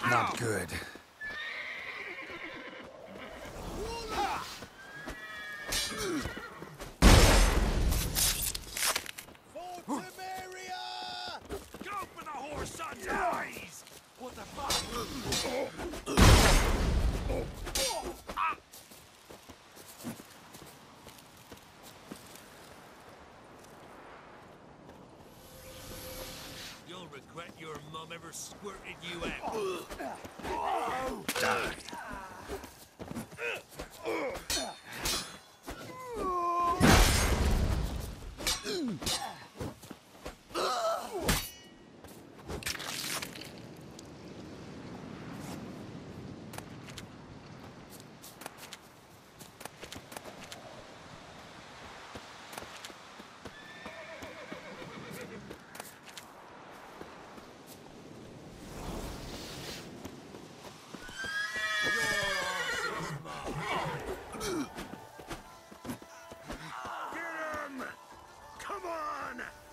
Not good. Go for the horse son's eyes! What the fuck? You'll regret your mum ever squirted you out. Die. Come on!